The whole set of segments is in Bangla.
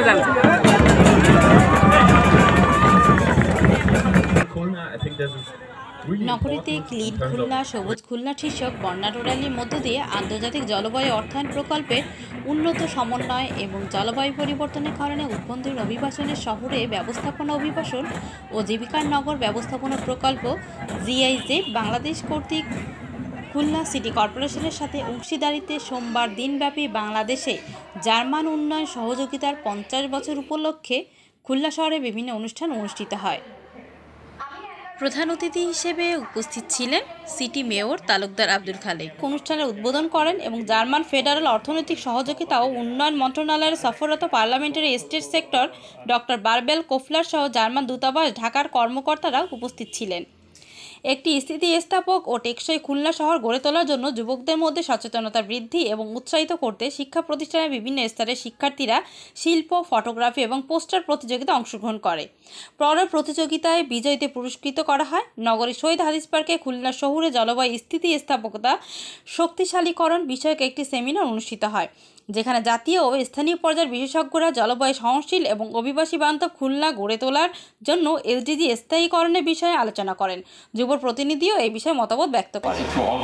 নগরীতে ক্লিন খুলনা সবুজ খুলনা শীর্ষক বর্ণাঢ্য র্যালির মধ্য দিয়ে আন্তর্জাতিক জলবায়ু অর্থায়ন প্রকল্পের উন্নত সমন্বয় এবং জলবায়ু পরিবর্তনের কারণে উৎপন্ন অভিবাসনের শহরে ব্যবস্থাপনা অভিবাসন ও জীবিকার নগর ব্যবস্থাপনা প্রকল্প জিআইজেড বাংলাদেশ কর্তৃক খুলনা সিটি কর্পোরেশনের সাথে অংশীদারিত্বে সোমবার দিনব্যাপী বাংলাদেশে জার্মান উন্নয়ন সহযোগিতার 50 বছর উপলক্ষে খুলনা শহরে বিভিন্ন অনুষ্ঠান অনুষ্ঠিত হয়। প্রধান অতিথি হিসেবে উপস্থিত ছিলেন সিটি মেয়র তালুকদার আব্দুল খালেক। অনুষ্ঠানের উদ্বোধন করেন এবং জার্মান ফেডারেল অর্থনৈতিক সহযোগিতা ও উন্নয়ন মন্ত্রণালয়ের সফররত parliamentary state secretary doctor Barbel Kofler সহ জার্মান দূতাবাস ঢাকার কর্মকর্তারা উপস্থিত ছিলেন। একটি স্থিতিস্থাপক ও টেকসই খুলনা শহর গড়ে তোলার জন্য যুবকদের মধ্যে সচেতনতা বৃদ্ধি এবং উৎসাহিত করতে শিক্ষা প্রতিষ্ঠানের বিভিন্ন স্তরের শিক্ষার্থীরা শিল্প, ফটোগ্রাফি এবং পোস্টার প্রতিযোগিতায় অংশগ্রহণ করে। পরে প্রতিযোগিতায় বিজয়ীদের পুরস্কৃত করা হয়। নগরীর শহীদ হাদিস পার্কে খুলনা শহুরে জলবায়ু স্থিতিস্থাপকতা শক্তিশালীকরণ বিষয়ক একটি সেমিনার অনুষ্ঠিত হয়, যেখানে জাতীয় ও স্থানীয় পর্যায়ের বিশেষজ্ঞরা জলবায়ু সহনশীল এবং অভিবাসী বান্ধব খুলনা গড়ে তোলার জন্য এসডিজি স্থায়ীকরণের বিষয়ে আলোচনা করেন। যুব প্রতিনিধিও এই বিষয়ে মতামত ব্যক্ত করেন।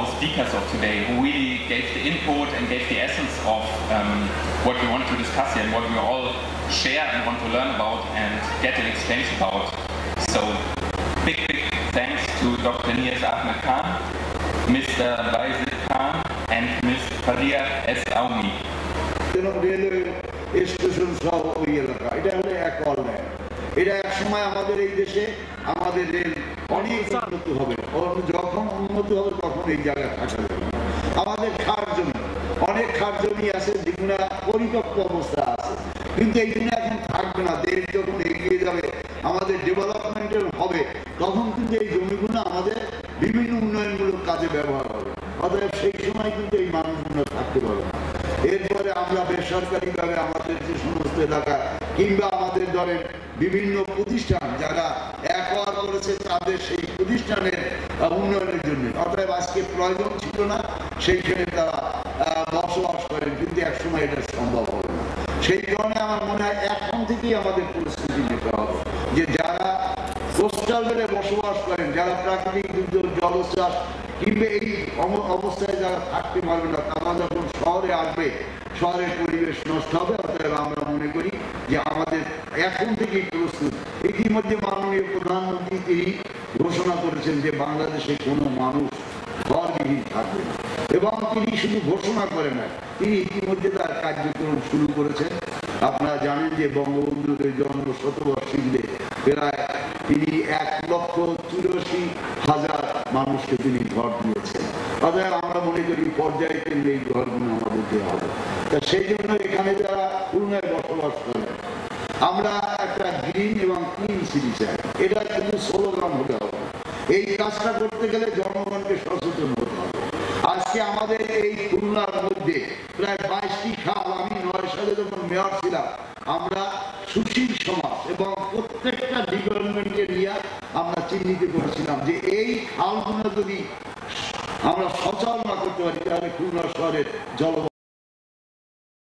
রেলওয়ে স্টেশন সহ ওই এলাকা, এটা হলো এক অন্যায়। এটা এক সময় আমাদের এই দেশে আমাদের রেল অনেক উন্নত হবে, যখন উন্নত হবে তখন এই জায়গায় থাকা যাবে। আমাদের খার জমি, অনেক খার জমি আছে যেগুলো পরিপক্ক অবস্থা আছে, কিন্তু এইগুলো এখন থাকবে না। দেশ যখন এগিয়ে যাবে, আমাদের ডেভেলপমেন্টের হবে, তখন কিন্তু এই জমিগুলো আমাদের বিভিন্ন উন্নয়নমূলক কাজে ব্যবহার হবে। অতএব সেই সময় কিন্তু এই মানুষগুলো থাকতে পারবে না। এরপরে আমরা বেসরকারিভাবে আমাদের যে সমস্ত এলাকা কিংবা আমাদের ধরেন বিভিন্ন প্রতিষ্ঠান যারা অ্যাকোয়ার করেছে তাদের সেই প্রতিষ্ঠানের উন্নয়নের জন্য, অতএব আজকে প্রয়োজন ছিল না সেইখানে তারা বসবাস করেন, কিন্তু একসময় এটা সম্ভব হবে না। সেই কারণে আমার মনে হয় এখন থেকেই আমাদের পরিস্থিতি নিতে হবে যে যারা কোস্টাল বেলে বসবাস করেন, যারা প্রাকৃতিক দুর্যোগ, জলোচ্ছ্বাস কিংবা এই অবস্থায় যারা থাকতে পারবে না, তারা যখন শহরে আসবে শহরের পরিবেশ নষ্ট হবে। অতএব আমরা মনে করি যে আমাদের এখন থেকেই প্রস্তুত। ইতিমধ্যে মাননীয় প্রধানমন্ত্রী তিনি ঘোষণা করেছেন যে বাংলাদেশে কোনো মানুষ ঘরবিহীন থাকবে না, এবং তিনি শুধু ঘোষণা করেন না, তিনি ইতিমধ্যে তার কার্যক্রম শুরু করেছেন। আপনারা জানেন যে বঙ্গবন্ধুর জন্ম শতবার্ষিকীতে প্রায় তিনি 1,84,000 মানুষকে তিনি ঘর দিয়েছেন। অতএব আমরা মনে করি পর্যায়ে এই ঘরগুলো আমাদের দেওয়া হবে। তা সেই জন্য এখানে যারা খুলনায় বসবাস করেন, আমরা একটা গ্রিন এবং ক্লিন সিটি চাই। এটা কিন্তু স্লোগান হতে হবে। এই কাজটা করতে গেলে জনগণকে সচেতন হতে হবে। আজকে আমাদের এই খুলনার মধ্যে প্রায় 22টি খাল, আমি 9 সালে যখন মেয়র ছিলাম, আমরা সুশীল সমাজ এবং প্রত্যেকটা ডিপার্টমেন্টকে নিয়ে আমরা চিহ্নিত করেছিলাম যে এই খালগুলো যদি আমরা সচল না করতে পারি তাহলে খুলনা শহরের জলবায়ু